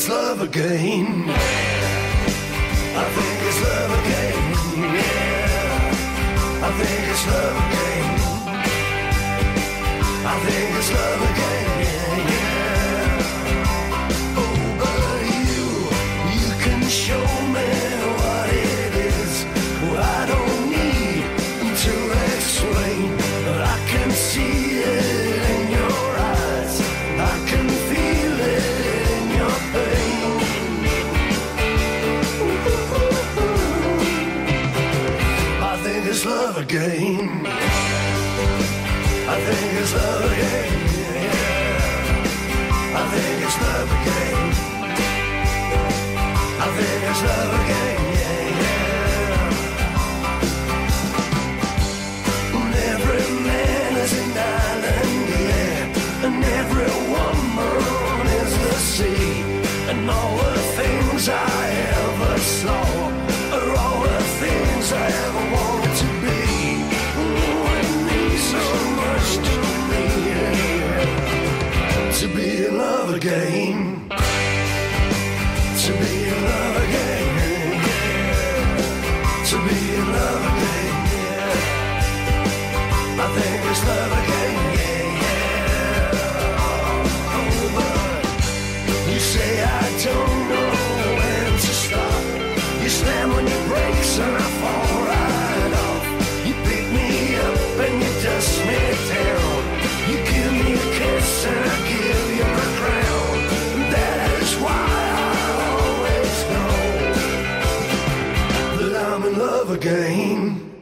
it's love again. I think it's love again, yeah. I think it's love again. I think it's love again, yeah, yeah. Oh, but you can show me what it is. Well, I don't need to explain, but I can see it in your eyes. I can feel it in your pain. I think it's love again. I think it's love again, yeah. I think it's love again. I think it's love again, yeah, yeah. And every man is an island, yeah. And every woman is the sea. And all the things I ever saw are all the things I ever wanted to be. To be in love again. To be in love again, yeah. To be in love again, yeah. I think it's love again, yeah, yeah. Oh, but you say I don't know when to stop. You slam on your brakes and I fall right off. You pick me up and you dust me down. You give me a kiss and I give you a crown. That is why I always know that I'm in love again.